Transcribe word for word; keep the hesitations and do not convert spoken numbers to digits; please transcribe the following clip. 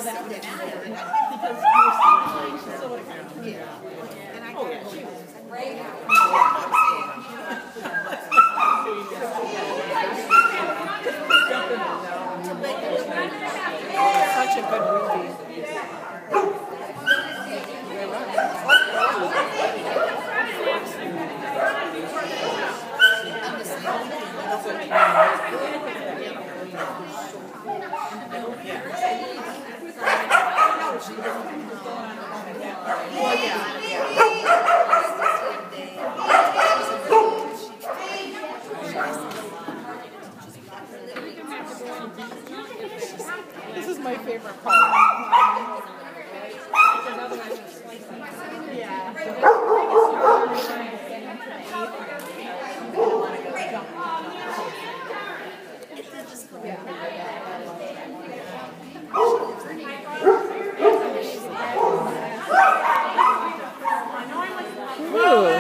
that would have mattered because you were so yeah. And I got to choose. Such a good movie. Well, yeah. This is my favorite part. Ooh.